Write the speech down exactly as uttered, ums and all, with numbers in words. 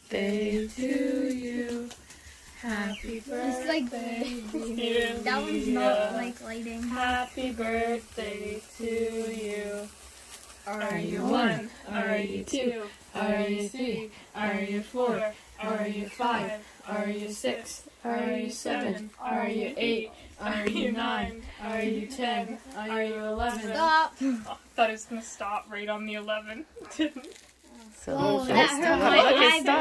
birthday to you. Happy It's like birthday, dear that one's Leah. not like lighting. Happy birthday to you. Are you one? Are you two? Are you three? Are you four? Are you five? Are you six? Are you seven? Are you eight? Are you nine? Are you ten? Are you eleven? Stop. Oh, I thought it was going to stop right on the eleven. So Oh, don't that stop. hurt my Okay, eyebrow. stop.